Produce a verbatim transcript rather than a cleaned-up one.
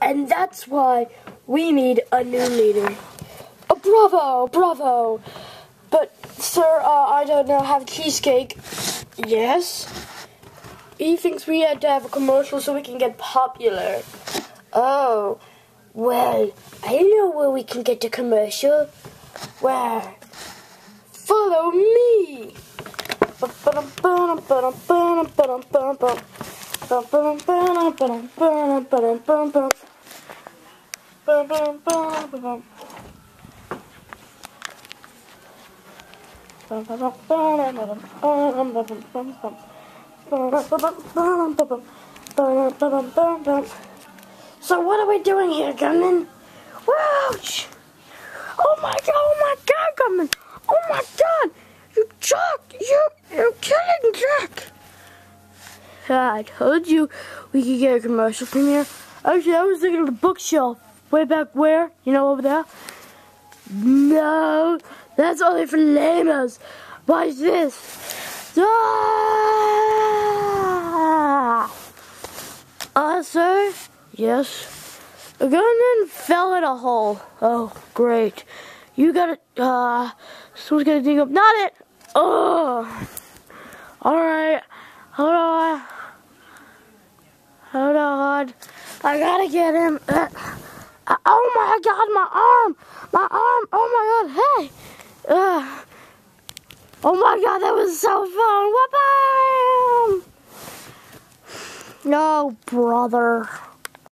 And that's why we need a new leader. Oh, bravo, bravo. But, sir, uh, I don't know, have cheesecake. Yes? He thinks we had to have a commercial so we can get popular. Oh, well, I know where we can get the commercial. Where? Follow me! So what are we doing here, Gunman? Ouch! Oh my god, oh my god, Gunman! Oh my god! You Jack! You, you're killing Jack! Yeah, I told you we could get a commercial from here. Actually, I was looking at the bookshelf. Way back where? You know, over there? No, that's only for llamas. Watch this. Ah! Uh, sir? Yes? A gunman fell in a hole. Oh, great. You gotta, uh, someone's gonna dig up. Not it! Oh! Alright. Hold on. Hold on. I gotta get him. Uh, oh my god, my arm! My arm! Oh my god, hey! Uh, oh my god, that was so fun! Whoop-bam! No, brother.